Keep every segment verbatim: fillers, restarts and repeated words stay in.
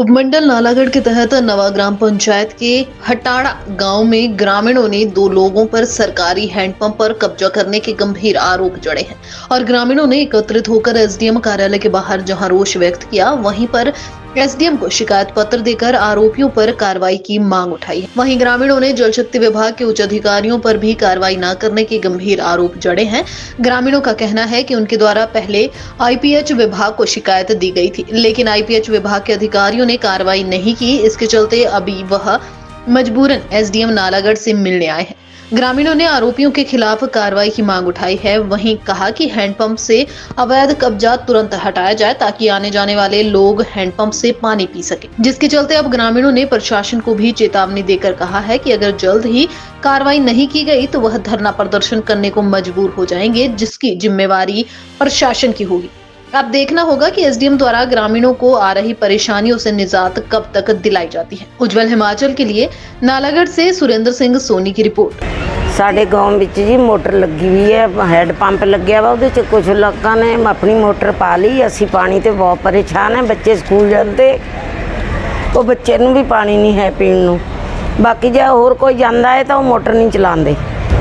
उपमंडल नालागढ़ के तहत नवा ग्राम पंचायत के हटाड़ा गांव में ग्रामीणों ने दो लोगों पर सरकारी हैंडपंप पर कब्जा करने के गंभीर आरोप जड़े हैं और ग्रामीणों ने एकत्रित होकर एसडीएम कार्यालय के बाहर जहां रोष व्यक्त किया, वहीं पर एसडीएम को शिकायत पत्र देकर आरोपियों पर कार्रवाई की मांग उठाई है। वहीं ग्रामीणों ने जल शक्ति विभाग के उच्च अधिकारियों पर भी कार्रवाई न करने के गंभीर आरोप जड़े हैं। ग्रामीणों का कहना है कि उनके द्वारा पहले आईपीएच विभाग को शिकायत दी गई थी, लेकिन आईपीएच विभाग के अधिकारियों ने कार्रवाई नहीं की। इसके चलते अभी वह मजबूरन एसडीएम नालागढ़ से मिलने आए हैं। ग्रामीणों ने आरोपियों के खिलाफ कार्रवाई की मांग उठाई है। वहीं कहा कि हैंडपंप से अवैध कब्जा तुरंत हटाया जाए ताकि आने जाने वाले लोग हैंडपंप से पानी पी सके, जिसके चलते अब ग्रामीणों ने प्रशासन को भी चेतावनी देकर कहा है कि अगर जल्द ही कार्रवाई नहीं की गई तो वह धरना प्रदर्शन करने को मजबूर हो जाएंगे, जिसकी जिम्मेवारी प्रशासन की होगी। अब देखना होगा कि एसडीएम द्वारा ग्रामीणों को आ रही परेशानियों से निजात कब तक दिलाई जाती है। उज्जवल हिमाचल के लिए नालागढ़ से सुरेंद्र सिंह सोनी की रिपोर्ट। साडे गांव विच जी मोटर लगी हुई है, हैड पंप लग्या वा, उहदे च कुछ लोगों ने अपनी मोटर पा ली। असी पानी ते बहुत परेशान है, बच्चे स्कूल जाते, वो बच्चे नूं भी पानी नहीं है पीण नूं। बाकी जे होर कोई जांदा है तो वो मोटर नहीं चलाते।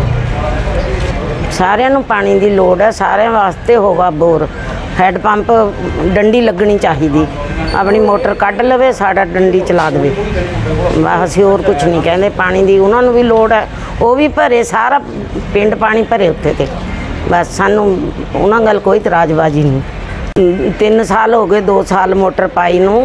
सारिਆਂ ਨੂੰ पानी की लोड़ है, सारे वास्ते होगा बोर। हैड पंप डंडी लगनी चाहिए, अपनी मोटर कढ़ लवे, साड़ा डंडी चला दे। असीं होर कुछ नहीं कहते। पानी की उन्होंने भी लोड़ है, वो भी भरे, सारा पिंड पानी भरे उत्थे ते। बस सानू उन्हां गल कोई इतराजबाजी नहीं। तीन साल हो गए, दो साल मोटर पाई नूं,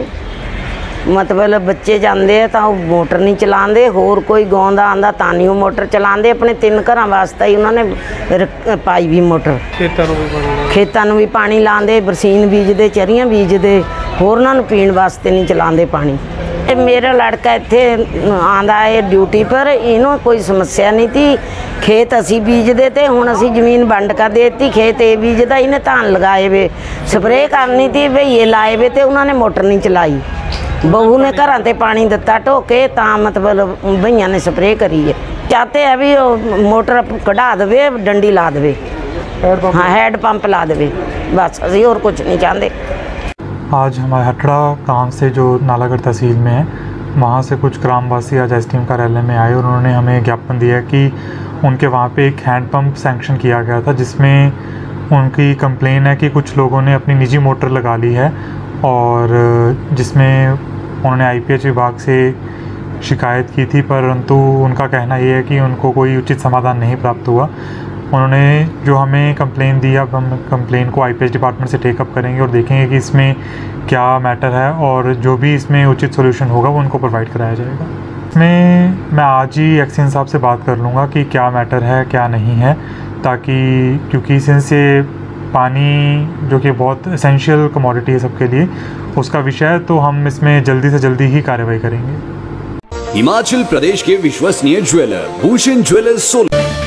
मतलब बच्चे जाते हैं तो मोटर नहीं चलाते। होर कोई गाँव का आंदा तां नहीं मोटर चलाते। अपने तीन घरों वास्ते ही उन्होंने पाई भी मोटर। खेतों में भी पानी लाते, बरसीन बीजते, चरियां बीजते, होर उन्होंने पीण वास्ते नहीं चलाते पानी। मेरा लड़का इत्थे आंदा है ड्यूटी पर, इन्हों कोई समस्या नहीं थी। खेत असी बीजते थे, हुण असी जमीन वंड कर देती, खेत ये बीजता, इन्हें धान लगाए वे, स्प्रे करनी थी, भईए लाए वे, तो उन्होंने मोटर नहीं चलाई। बहू ने घर ते पानी दिता ढोके, तां मतलब भईया ने स्प्रे करी है। चाहते हैं भी मोटर कढ़ा दे, डंडी ला दे, हाँ हैड पंप ला दे, बस असी और कुछ नहीं चाहते। आज हमारे हटड़ा गांव से जो नालागढ़ तहसील में है, वहाँ से कुछ ग्रामवासी आज एसडीएम कार्यालय में आए और उन्होंने हमें ज्ञापन दिया कि उनके वहाँ पे एक हैंडपंप सैंक्शन किया गया था, जिसमें उनकी कंप्लेन है कि कुछ लोगों ने अपनी निजी मोटर लगा ली है और जिसमें उन्होंने आईपीएच विभाग से शिकायत की थी, परंतु उनका कहना ये है कि उनको कोई उचित समाधान नहीं प्राप्त हुआ। उन्होंने जो हमें कंप्लेन दी, अब हम कंप्लेन को आईपीएच डिपार्टमेंट से टेकअप करेंगे और देखेंगे कि इसमें क्या मैटर है और जो भी इसमें उचित सॉल्यूशन होगा वो उनको प्रोवाइड कराया जाएगा। इसमें मैं आज ही एक्सीएन साहब से बात कर लूँगा कि क्या मैटर है क्या नहीं है, ताकि क्योंकि सिंस ये पानी जो कि बहुत एसेंशियल कमोडिटी है सबके लिए, उसका विषय है, तो हम इसमें जल्दी से जल्दी ही कार्रवाई करेंगे। हिमाचल प्रदेश के विश्वसनीय ज्वेलर भूषण ज्वेलर्स सोलन।